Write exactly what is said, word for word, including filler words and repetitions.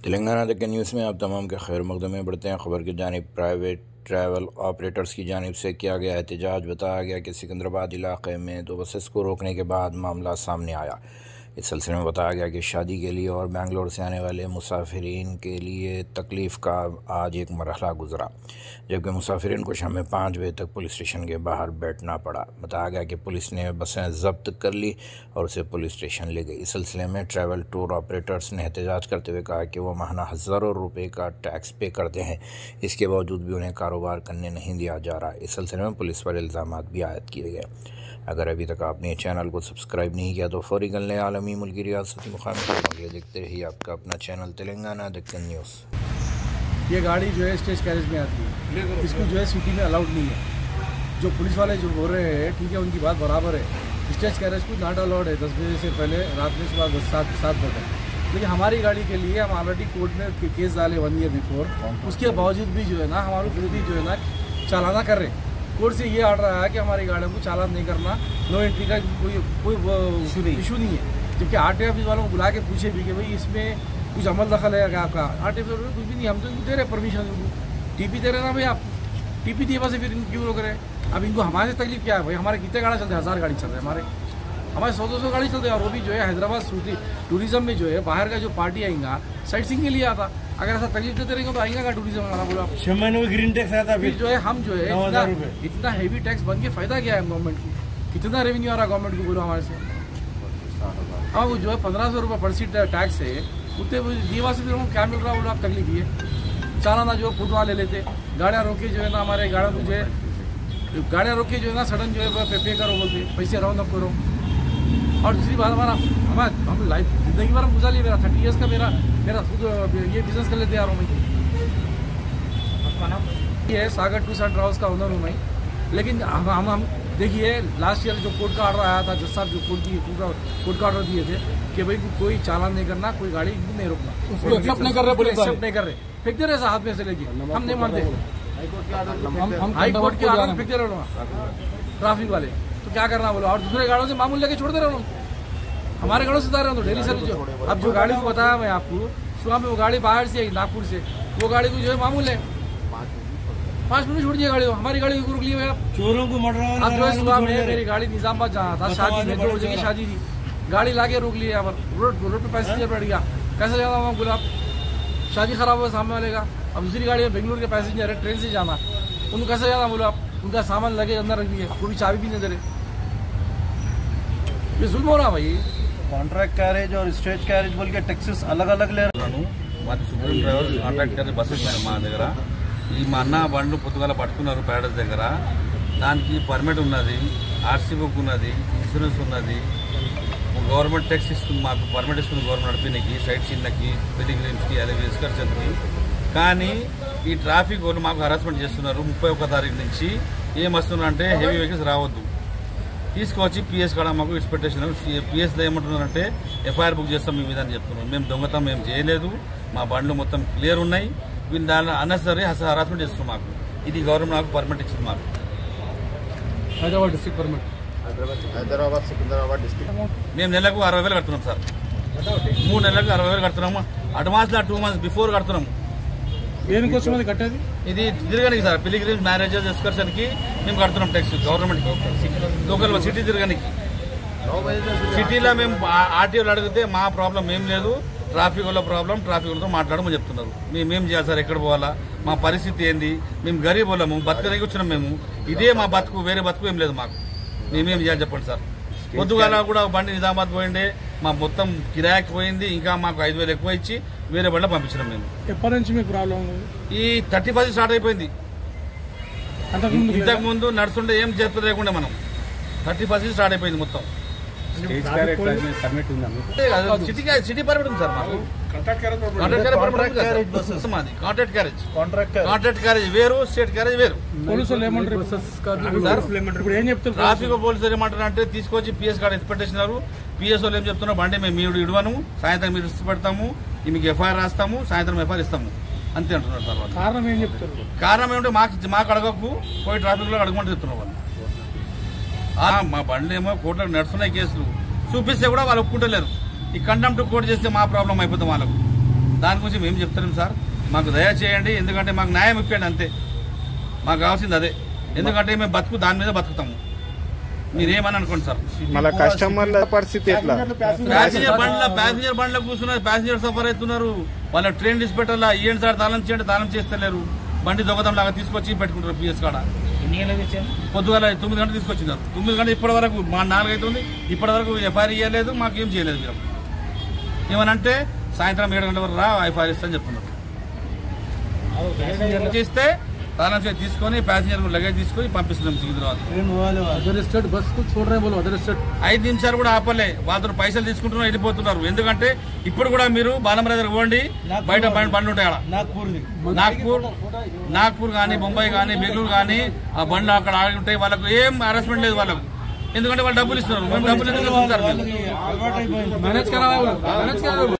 तेलंगाना तक के न्यूज़ में आप तमाम के खैर मकदम में बढ़ते हैं। खबर की जानिब प्राइवेट ट्रैवल ऑपरेटर्स की जानिब से किया गया एहतजाज। बताया गया कि सिकंदराबाद इलाके में दो बसेस को रोकने के बाद मामला सामने आया। इस सिलसिले में बताया गया कि शादी के लिए और बेंगलोर से आने वाले मुसाफिरीन के लिए तकलीफ़ का आज एक मरहला गुजरा, जबकि मुसाफिरीन को शाम पाँच बजे तक पुलिस स्टेशन के बाहर बैठना पड़ा। बताया गया कि पुलिस ने बसें जब्त कर ली और उसे पुलिस स्टेशन ले गई। इस सिलसिले में ट्रैवल टूर ऑपरेटर्स ने एहतजाज करते हुए कहा कि वो माहाना हज़ारों रुपये का टैक्स पे करते हैं, इसके बावजूद भी उन्हें कारोबार करने नहीं दिया जा रहा। इस सिलसिले में पुलिस पर इल्ज़ाम भी आयद किए गए। अगर अभी तक आपने चैनल को सब्सक्राइब नहीं किया तो फौरी कर लें। आलमी मुल्की रियासती मुकामी खबरों देखते रहिए आपका अपना चैनल तेलंगाना दक्कन न्यूज़। ये गाड़ी जो है स्टेज कैरेज में आती है, इसको जो है सिटी में अलाउड नहीं है। जो पुलिस वाले जो बोल रहे हैं ठीक है, उनकी बात बराबर है। स्टेज कैरेज को नॉट अलाउड है दस बजे से पहले, रात में सुबह दस सात सात बजे। लेकिन हमारी गाड़ी के लिए हम ऑलरेडी कोर्ट में केस डाले वन ईयर बिफोर, उसके बावजूद भी जो है ना हमारे विरोधी जो है ना चालाना कर रहे। कोर्ट से ये ऑर्डर आया कि हमारी गाड़ियों को चालान नहीं करना, नो एंट्री का कोई कोई इशू नहीं है। जबकि आर टी ऑफिस वालों को बुला के पूछे भी कि भाई इसमें कुछ अमल दखल है क्या आपका। आर टी ऑफिस कुछ भी नहीं, हम तो इनको दे रहे परमिशन, इनको टीपी दे रहे ना भाई, आप टीपी दिए बस फिर इनको क्यों रोक रहे हैं। अब इनको हमारे से तकलीफ क्या है भाई, हमारे कितने गाड़ी चलते हैं, हज़ार गाड़ी चल रहे हैं हमारे हमारे सौ दो सौ गाड़ी चलते हैं। और वो भी जो है हैदराबाद सूती टूरिज्म में जो है बाहर का जो पार्टी आएगा साइट सीइंग के लिए आता। अगर ऐसा तकलीफ देते रहेंगे तो आएगा का टूरिज्म वाला बोला छह महीने में ग्रीन टैक्स आता, फिर जो है हम जो है इतना, इतना हैवी टैक्स बन के फायदा क्या है गवर्नमेंट को, कितना रेवेन्यू आ रहा है गवर्नमेंट को बोलो हमारे से। हाँ वो जो है पंद्रह सौ रुपये पर सीट टैक्स है, उतने दीवा से फिर हम क्या मिल रहा है बोलो आप तकलीफ ये चालाना जो फुट वाले लेते गाड़ियाँ रोके जो है ना हमारे गाड़ियों को जो है गाड़ियाँ रोके जो है ना सडन जो है पे करो बोलते पैसे रहो न करो। और दूसरी बात हमारा हमारा हम लाइफ जिंदगी भर हम गुजार लिए, मेरा थर्टी ईयर्स का मेरा मेरा खुद ये बिजनेस कर लेते आ रहा हूँ मैं। ये है सागर टू सेंटर हाउस का ओनर हूँ मैं। लेकिन हम हम हम देखिए लास्ट ईयर जो कोर्ट का ऑर्डर आया था, जज साहब जो कोर्ट की कोर्ट का ऑर्डर दिए थे कि भाई कोई चालान नहीं करना, कोई गाड़ी नहीं रोकना, एक्सेप्ट नहीं कर रहे एक्सेप्ट नहीं कर रहे फेंक दे रहे हाथ में से लेके, हम नहीं मानते। हाई कोर्ट के ऑर्डर फेंक दे रहे ट्रैफिक वाले, तो क्या करना बोलो। और दूसरे गाड़ियों से मामूल लेके छोड़ दे रहे हो, हमारे गाड़ियों से जा रहे हो तो डेली सर्विस जो अब जो गाड़ी को बताया मैं आपको सुबह में, वो गाड़ी बाहर से आई नागपुर से, वो गाड़ी को जो है मामूल है पाँच मिनट छोड़ दिया गाड़ी, हमारी गाड़ी को रुक ली है चोरों को मर्डर। अब जो है सुबह में मेरी गाड़ी निजामाबाद जाना था शादी में, दो बजे की शादी थी, गाड़ी लाके रोक ली यहाँ पर रोड रोड पे पैसेंजर बैठ गया, कैसे जाना वहाँ बोला शादी खराब हुआ सामने वाले का। अब दूसरी गाड़ी में बेंगलुरु के पैसेंजर है ट्रेन से जाना, उनको कैसे जाना बोला आप, उनका सामान लगे अंदर रख दिए, वो भी चाबी भी नहीं दे रहे, ये जुल्म हो रहा भाई। కాంట్రాక్ట్ క్యారేజ్ और స్టేజ్ క్యారేజ్ बोल के टैक्सेस अलग अलग ले रहा మాది Supreme drivers contract carriage buses మా దగ్గర ఈ మా అన్న బండ్లు పొద్దుగాల పట్టుకున్నారు ప్యారడైజ్ దగ్గర, దానికి పర్మిట్ ఉన్నది, ఆర్సీ బుక్ ఉన్నది, ఇన్సూరెన్స్ ఉన్నది, గవర్నమెంట్ ట్యాక్స్ ఇస్తుంది, మాకు పర్మిట్ ఇస్తుంది గవర్నమెంట్ నడిపినకి, సైట్ సీన్లకి, పిలిగ్రిమ్స్కి, అలాగే ఎక్స్కర్షన్కి. కానీ ఈ ట్రాఫిక్ వాళ్ళు మాకు హరాస్మెంట్ చేస్తున్నారు. ముప్పై ఒక్క తారీఖు నుంచి ఏం వస్తున్నారంటే హెవీ వెహికల్స్ రావద్దు, తీసుకొచ్చి పిఎస్ కాడ మాకు ఎక్స్పెక్టేషన్, పిఎస్లో ఏమంటున్నారంటే ఎఫ్ఐఆర్ బుక్ చేస్తాం మీ మీద అని చెప్తున్నారు. మేము దొంగతనం మేము చేయలేదు, మా బండ్లు మొత్తం క్లియర్ ఉన్నాయి, వీళ్ళు దాని అన్నెసరీ హరాస్మెంట్ చేస్తున్నాం. మాకు ఇది గవర్నమెంట్ మాకు పర్మిట్ ఇచ్చింది. మాకు Hyderabad district permit, Hyderabad Secunderabad district మేము నెలకు అరవై వేలు కడుతున్నాం సార్, మూడు నెలలకు అరవై వేలు కడుతున్నాము. అడ్వాన్స్లో టూ మంత్స్ బిఫోర్ కడుతున్నాము. దేనికోసం అది కట్టేది, ఇది తిరగనికి సార్, పిలిగ్రిమ్స్ మ్యారేజెస్ ఎక్స్కర్షన్ కి మేము కడుతున్నాం ట్యాక్స్ గవర్నమెంట్ లోకల్ సిటీ తిరగనికి. సిటీలో మేము ఆర్టీఓలు అడిగితే మా ప్రాబ్లం ఏం లేదు, ట్రాఫిక్ వల్ల ప్రాబ్లం, ట్రాఫిక్ వాళ్ళతో మాట్లాడమని చెప్తున్నారు. మేమేం చేయాలి సార్, ఎక్కడ పోవాలా, మా పరిస్థితి ఏంది, మేము గరీబ్ వాళ్ళము, బతకడానికి వచ్చినాం మేము, ఇదే మా బతుకు, వేరే బతుకు ఏం లేదు మాకు, మేమేం చేయాలి చెప్పండి సార్. పొద్దుగాల కూడా బండి నిజామాబాద్ పోయిండే, మా మొత్తం కిరాయికి పోయింది, ఇంకా మాకు ఐదు వేలు ఎక్కువ ఇచ్చి వేరే బండ్లో పంపించినాం మేము. ఎప్పటి నుంచి మీకు ప్రాబ్లం? ఈ థర్టీ ఫస్ట్ స్టార్ట్ అయిపోయింది. ఇంతకు ముందు నడుస్తుంటే ఏం చేస్తుంది లేకుండా మనం థర్టీ ఫస్ట్ స్టార్ట్ అయిపోయింది మొత్తం. సిటీ సిటీ పర్మిట్ ఉంది సార్ మాకు, కాంట్రాక్ట్ క్యారేజ్ కాంట్రాక్ట్ క్యారేజ్ వేరు, స్టేట్ క్యారేజ్ వేరు. పోలీసులు ఏమంటారు, ట్రాఫిక్ పోలీసులు ఏమంటారు అంటే తీసుకొచ్చి పిఎస్ కార్డు ఎక్స్పెక్టేషన్, పిఎస్ వాళ్ళు ఏం చెప్తున్నారు, బండి మేము మీరు ఇవ్వను, సాయంత్రం మీరు ఇచ్చి పెడతాము, మీకు ఎఫ్ఐఆర్ రాస్తాము, సాయంత్రం ఎఫ్ఐఆర్ ఇస్తాము అంతే అంటున్నారు. తర్వాత కారణం ఏం చెప్తారు, కారణం ఏమిటో మాకు మాకు అడగకు, పోయి ట్రాఫిక్ లో అడగమంటే చెప్తున్నారు వాళ్ళు. మా బండ్లు ఏమో కోర్టులకు నడుస్తున్నాయి కేసులు, చూపిస్తే కూడా వాళ్ళు ఒప్పుకుంటలేరు. ఈ కంటెంప్ట్ కోర్టు చేస్తే మా ప్రాబ్లం అయిపోతాం వాళ్ళకు. దాని గురించి మేము చెప్తున్నాం సార్, మాకు దయ చేయండి, ఎందుకంటే మాకు న్యాయం ఇప్పించండి అంతే, మాకు కావాల్సింది అదే. ఎందుకంటే మేము బతుకు దాని మీద బతుకుతాము, మీరేమని అనుకోండి సార్. మళ్ళీ కస్టమర్ల పరిస్థితి ఎట్లా? ప్యాసింజర్ బండ్ల ప్యాసింజర్ బండ్ల కూర్చున్నారు, ప్యాసింజర్ సఫర్ అవుతున్నారు, వాళ్ళ ట్రైన్ డిస్ పెట్టాలా, ఏంటి సార్ తాళం చేయండి, తాళం చేస్తలేరు, బండి దొంగతం లాగా తీసుకొచ్చి పెట్టుకుంటారు పిఎస్ కాడ. పొద్దుగాల తొమ్మిది గంటలు తీసుకొచ్చినారు, తొమ్మిది గంటలు ఇప్పటి వరకు మా నాలుగు అవుతుంది, ఇప్పటి వరకు ఎఫ్ఐఆర్ ఇవ్వలేదు, మాకేం చేయలేదు. మీరు ఏమనంటే సాయంత్రం ఏడు గంటల వరకు రా ఎఫ్ఐఆర్ ఇస్తా అని చెప్తున్నారు. చేస్తే తాళం చేసి తీసుకొని ప్యాసింజర్ లగేజ్ తీసుకొని పంపిస్తున్నాం సికింద్రాబాద్. బస్ ఐదు నిమిషాలు కూడా ఆపలే, వాళ్ళతో పైసలు తీసుకుంటున్నారు, వెళ్ళిపోతున్నారు. ఎందుకంటే ఇప్పుడు కూడా మీరు బాలమర దగ్గర పోండి, బయట బండ్లు ఉంటాయి అక్కడ, నాగ్పూర్ నాగ్పూర్ కానీ బొంబాయి కానీ బెంగళూరు కానీ ఆ బండ్లు అక్కడ ఆగి ఉంటాయి. వాళ్ళకు ఏం హరాస్మెంట్ లేదు వాళ్ళకు, ఎందుకంటే వాళ్ళు డబ్బులు ఇస్తున్నారు. మేము డబ్బులు ఎందుకు